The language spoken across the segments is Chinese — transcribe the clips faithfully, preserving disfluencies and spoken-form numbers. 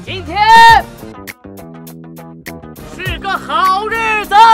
今天是个好日子，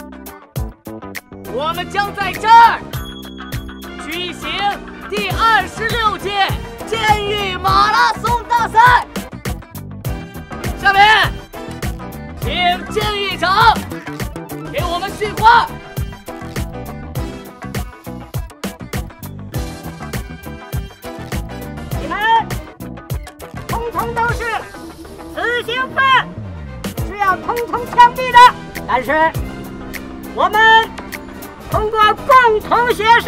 我们将在这儿举行第二十六届监狱马拉松大赛。下面，请监狱长给我们训话。 通通都是死刑犯，是要通通枪毙的。但是我们通过共同协商，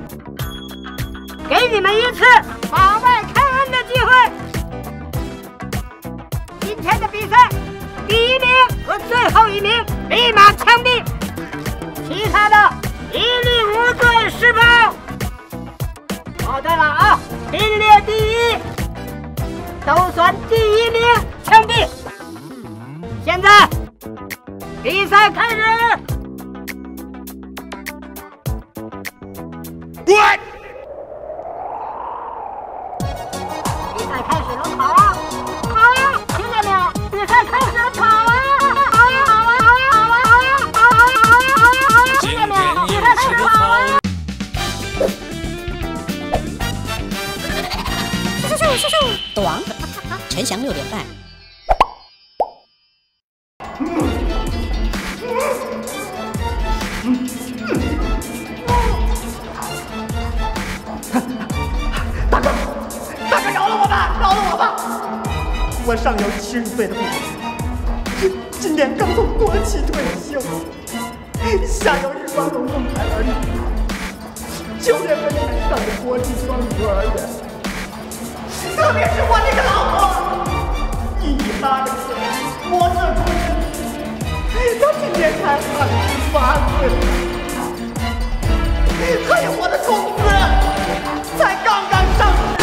给你们一次法外开恩的机会。今天的比赛，第一名和最后一名立马枪毙，其他的一律无罪释放。哦，对了啊，名列第一。 都算第一名枪毙。现在比赛开始。What？ 比赛开始了，跑啊！跑呀！听见没有？比赛开始了，跑啊！跑呀！跑啊！跑呀！跑啊！跑呀！跑呀！跑呀！跑呀！跑呀！听见没有？比赛开始跑啊！咻咻咻咻！短。 陈翔六点半。 大哥，大哥，饶了我吧，饶了我吧！我上有七十岁的父母，今年刚从国企退休，下有日光龙凤胎儿女，九月份才上的国际双语幼儿园。 特别是我那个老婆，一米八的个子，模特出身，她今年才二十八岁，还有我的工资才刚刚上市。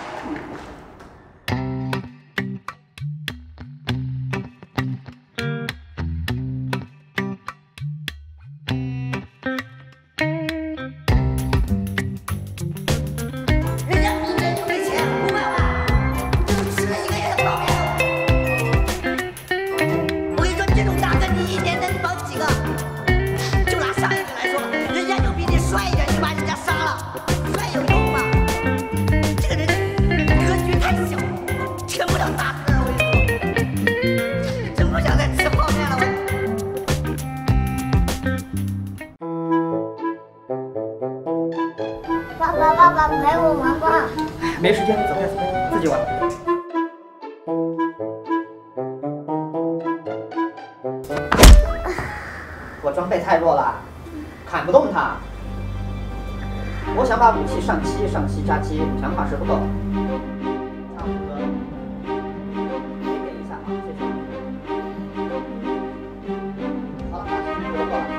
陪我玩吧。 没时间，走开，走开，自己玩。我装备太弱了，砍不动他。我想把武器上漆，上漆加漆，强化时不够。差不多，你给一下啊，谢谢。好了，这就够了。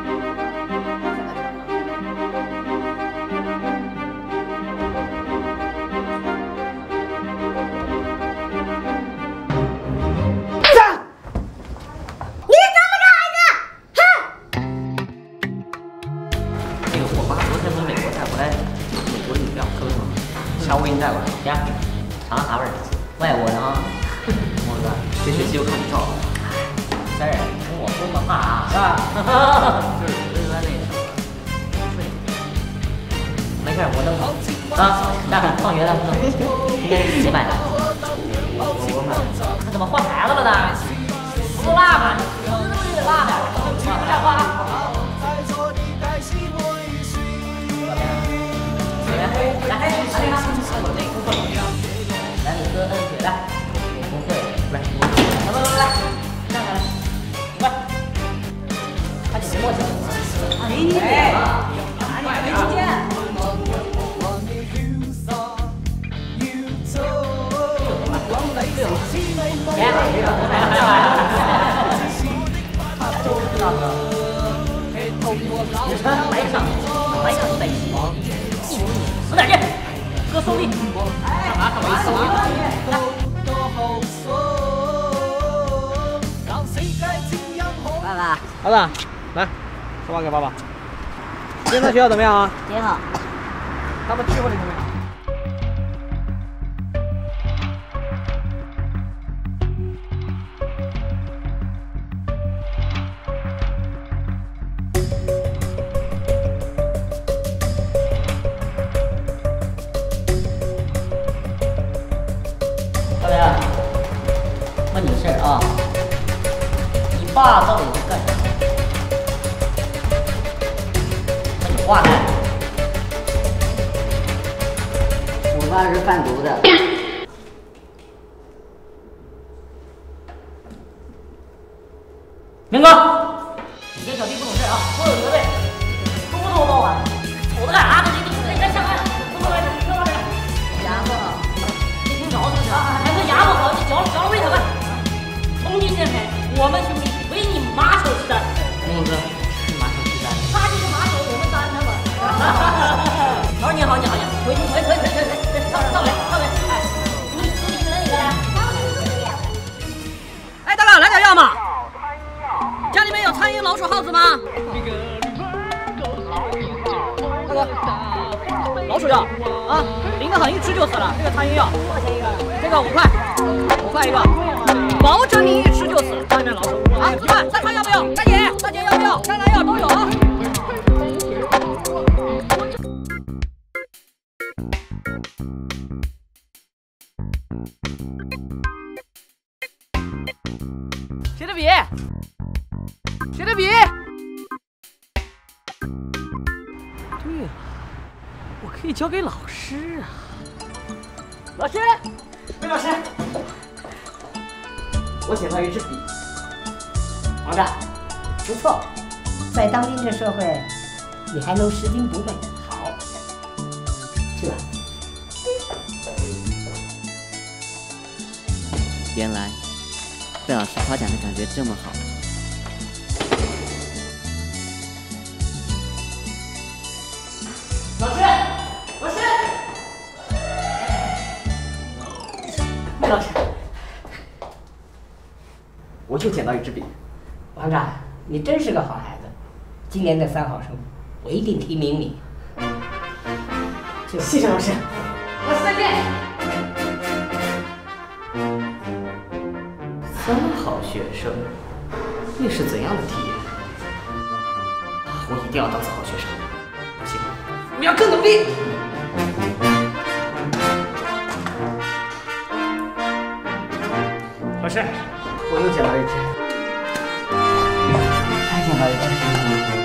下午给你带过来，行，尝尝啥味儿？外国的啊，我哥，这学期又看你照了。三人跟我说个话啊，是吧？就是就是那个，没事，我弄啊。那放学了，今天是谁买的？我买的。那怎么换牌子了呢？不辣吗？吃东西得辣点，不辣花。来，来，来，来。 来，五哥摁腿来，不会，来，我，来来来来，站起来，快，快点过去，给你点了，哪里没听见？别，别，你穿白上，白上都在一起，一模一样，使点劲。 哥送力！干嘛干嘛干嘛？爸爸， 儿子，来，说话给爸爸。今天在学校怎么样啊？ 挺好。 他们欺负你怎么样？ 问你事儿啊，你爸到底是干什么？那你话呢？我爸是贩毒的。明哥，你这小弟不懂事啊，多有责备，多多包涵。瞅着干啥呢？你你你来下班，快快快，快快快！牙不好，没听着是不是？还说牙不好，你嚼了嚼了喂他们。从今天开始，我们兄弟为你马首是瞻。明哥，是马首是瞻。他就是马首，我们担他嘛。好，你好，你好，你好，回去回回回回回，上上来上来，哎，你自己一个人一个人。哎，大哥，来点药嘛。家里面有苍蝇、老鼠、耗子吗？大哥，老鼠药啊，灵得很，一吃就死了。这个苍蝇药多少钱一个？这个五块，五块一个，保证你一吃就死。家里面老鼠啊，一万。三餐要不要？大姐，大姐要不要？山兰药都有啊。谁的笔？谁的笔？对了，我可以交给老师啊。老师，魏老师，我捡到一支笔。王炸，不错，在当今这社会，你还能拾金不昧。好，这。 原来被老师夸奖的感觉这么好。 老师，老师，魏老师，我又捡到一支笔。王炸，你真是个好孩子，今年的三好生，我一定提名你。谢谢老师，老师再见。三好学生，那是怎样的体验？我一定要当三好学生。不行，我要更努力。老师，我又捡到一只，还捡到一只。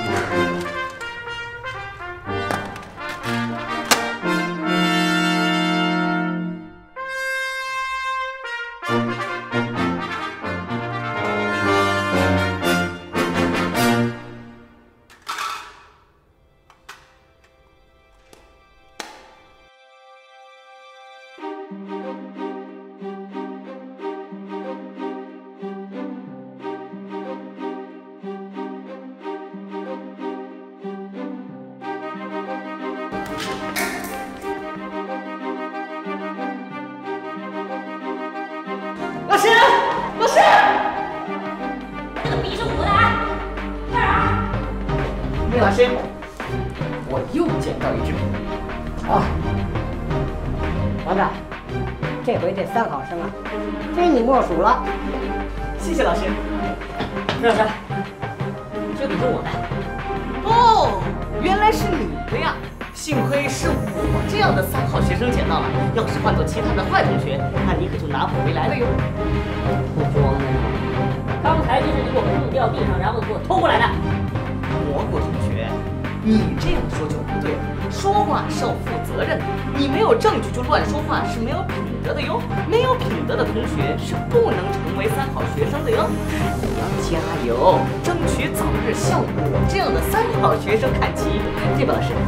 老师，老师，这个笔是我的啊！干啥？魏老师，我又捡到一支笔。啊，王炸，这回这三好生啊，非你莫属了。谢谢老师。魏老师，这笔是我的。哦，原来是你的呀！幸亏是我这样的三好学生捡到了，要是换做其他的坏同学，那你可就拿不回来了哟。不装呢，刚才就是你给我扔掉地上，然后给我偷过来的。蘑菇同学，你这样说就不对了，说话是要负责任的。你没有证据就乱说话是没有品德的哟，没有品德的同学是不能成为三好学生的哟。你要加油，争取早日向我这样的三好学生看齐，对吧，老师？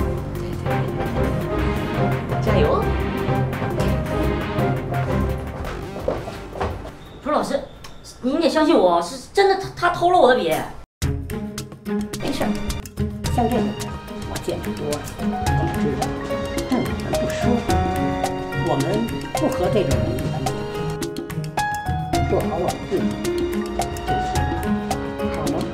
加油！不是老师，您得相信我，是真的，他他偷了我的笔。没事，像这种人我见得多了，我们知道，但我们不说，我们不和这种人一般见识，做好我们自己就是好吗？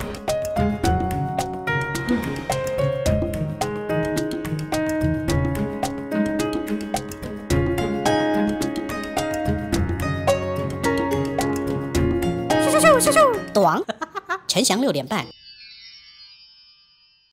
短，陈翔六点半。